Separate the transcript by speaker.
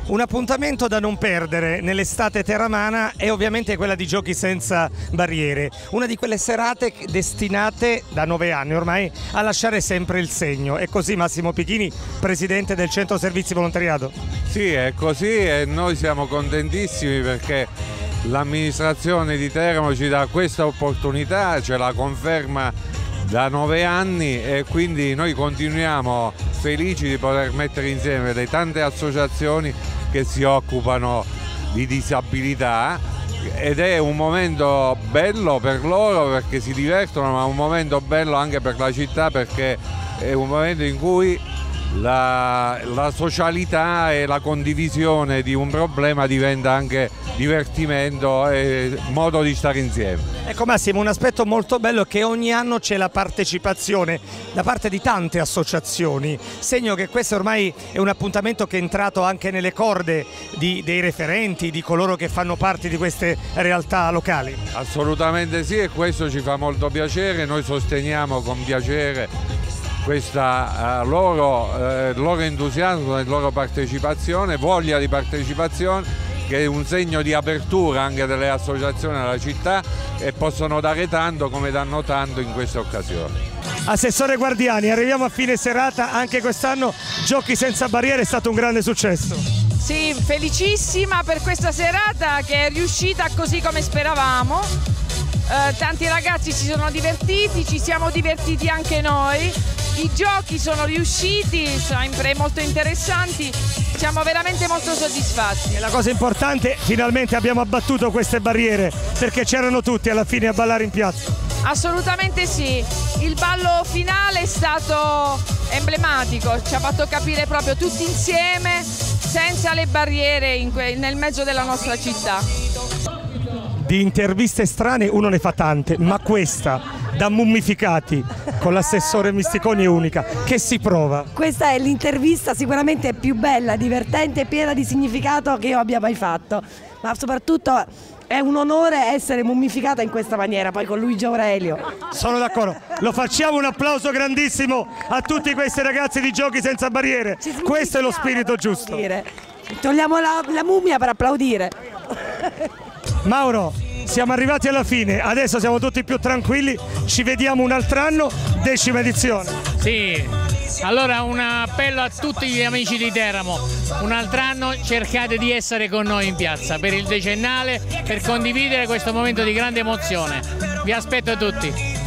Speaker 1: Un appuntamento da non perdere nell'estate terramana è ovviamente quella di Giochi Senza Barriere, una di quelle serate destinate da 9 anni ormai a lasciare sempre il segno. È così Massimo Pichini, presidente del Centro Servizi Volontariato?
Speaker 2: Sì, è così e noi siamo contentissimi perché l'amministrazione di Teramo ci dà questa opportunità, ce la conferma da 9 anni e quindi noi continuiamo felici di poter mettere insieme le tante associazioni che si occupano di disabilità ed è un momento bello per loro perché si divertono, ma un momento bello anche per la città perché è un momento in cui la socialità e la condivisione di un problema diventa anche divertimento e modo di stare insieme.
Speaker 1: Ecco Massimo, un aspetto molto bello è che ogni anno c'è la partecipazione da parte di tante associazioni, segno che questo ormai è un appuntamento che è entrato anche nelle corde dei referenti, di coloro che fanno parte di queste realtà locali.
Speaker 2: Assolutamente sì, e questo ci fa molto piacere, noi sosteniamo con piacere questa loro entusiasmo e loro partecipazione, voglia di partecipazione, che è un segno di apertura anche delle associazioni alla città e possono dare tanto come danno tanto in queste occasioni.
Speaker 1: Assessore Guardiani, arriviamo a fine serata, anche quest'anno Giochi Senza Barriere è stato un grande successo.
Speaker 3: Sì, felicissima per questa serata che è riuscita così come speravamo. Tanti ragazzi si sono divertiti, ci siamo divertiti anche noi. I giochi sono riusciti, sempre molto interessanti, siamo veramente molto soddisfatti.
Speaker 1: E la cosa importante, finalmente abbiamo abbattuto queste barriere, perché c'erano tutti alla fine a ballare in piazza.
Speaker 3: Assolutamente sì, il ballo finale è stato emblematico, ci ha fatto capire proprio tutti insieme, senza le barriere nel mezzo della nostra città.
Speaker 1: Di interviste strane uno ne fa tante, ma questa da mummificati con l'assessore Misticoni è unica. Che si prova?
Speaker 4: Questa è l'intervista sicuramente più bella, divertente e piena di significato che io abbia mai fatto, ma soprattutto è un onore essere mummificata in questa maniera, poi con Luigi Aurelio.
Speaker 1: Sono d'accordo, lo facciamo, un applauso grandissimo a tutti questi ragazzi di Giochi Senza Barriere. Questo è lo spirito giusto.
Speaker 4: Togliamo la mummia per applaudire.
Speaker 1: Mauro, siamo arrivati alla fine, adesso siamo tutti più tranquilli, ci vediamo un altro anno, 10ª edizione.
Speaker 5: Sì, allora un appello a tutti gli amici di Teramo, un altro anno cercate di essere con noi in piazza per il decennale, per condividere questo momento di grande emozione. Vi aspetto tutti.